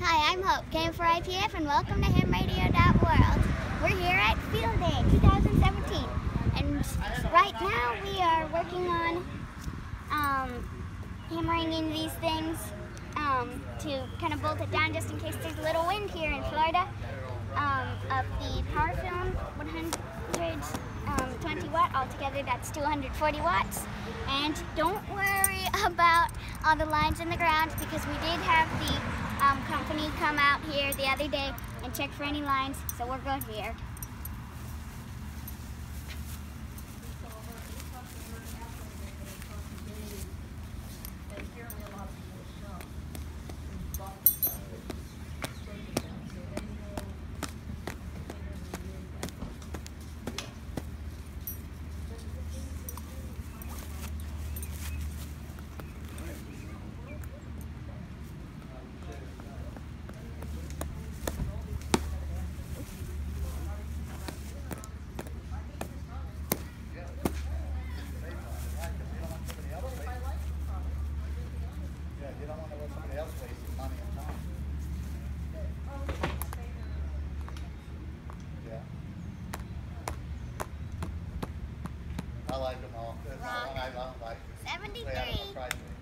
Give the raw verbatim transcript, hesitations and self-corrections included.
Hi, I'm Hope, K M four I P F, and welcome to Ham Radio dot World. We're here at Field Day twenty seventeen, and right now we are working on um, hammering in these things um, to kind of bolt it down just in case there's a little wind here in Florida. Um, of the PowerFilm one hundred twenty watt, altogether that's two hundred forty watts. And don't worry about all the lines in the ground, because we did have the um, company come out here the other day and check for any lines, so we're good here. You don't want to let somebody else waste money and time. Yeah. I like them all. That's the one I don't like. seventy-three.